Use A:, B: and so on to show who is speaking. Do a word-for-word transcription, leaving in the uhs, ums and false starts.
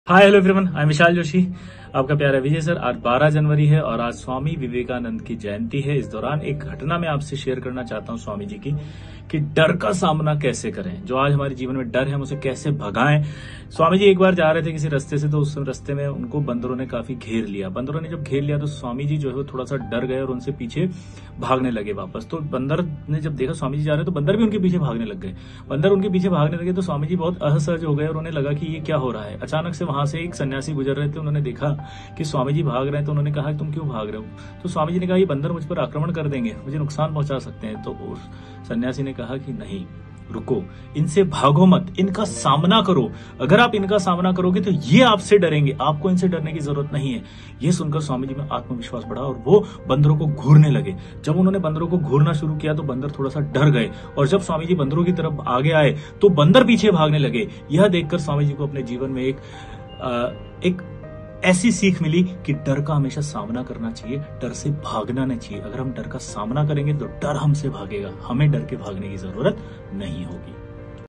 A: Hi hello everyone, I am Vishal Joshi, आपका प्यारा विजय sir. आज बारह जनवरी है और आज स्वामी विवेकानंद की जयंती है। इस दौरान एक घटना मैं आपसे शेयर करना चाहता हूं स्वामी जी की, कि डर का सामना कैसे करें। जो आज हमारे जीवन में डर है, हम उसे कैसे भगाएं। स्वामी जी एक बार जा रहे थे किसी रास्ते से, तो उस रास्ते में उनको बंदरों ने काफी घेर लिया। बंदरों ने जब घेर लिया तो स्वामी जी जो है वो थोड़ा सा डर गए और उनसे पीछे भागने लगे वापस। तो बंदर ने जब देखा स्वामी जी जा रहे तो बंदर भी उनके पीछे भागने लग गए। बंदर उनके पीछे भागने लगे तो स्वामी जी बहुत असहज हो गए और उन्हें लगा कि ये क्या हो रहा है। अचानक से वहां से एक सन्यासी गुजर रहे थे, उन्होंने देखा कि स्वामी जी भाग रहे हैं, तो उन्होंने कहा तुम क्यों भाग रहे हो। तो स्वामी जी ने कहा ये बंदर मुझ पर आक्रमण कर देंगे, मुझे नुकसान पहुंचा सकते हैं। तो उस सन्यासी ने कहा कि नहीं, रुको, इनसे भागो मत, इनका सामना करो। अगर आप इनका सामना करोगे तो ये आपसे डरेंगे, आपको इनसे डरने की जरूरत नहीं है। ये सुनकर स्वामी जी में आत्मविश्वास बढ़ा और वो बंदरों को घूरने लगे। जब उन्होंने बंदरों को घूरना शुरू किया तो बंदर थोड़ा सा डर गए, और जब स्वामी जी बंदरों की तरफ आगे आए तो बंदर पीछे भागने लगे। यह देखकर स्वामी जी को अपने जीवन में एक आ, एक ऐसी सीख मिली कि डर का हमेशा सामना करना चाहिए, डर से भागना नहीं चाहिए। अगर हम डर का सामना करेंगे तो डर हमसे भागेगा, हमें डर के भागने की जरूरत नहीं होगी।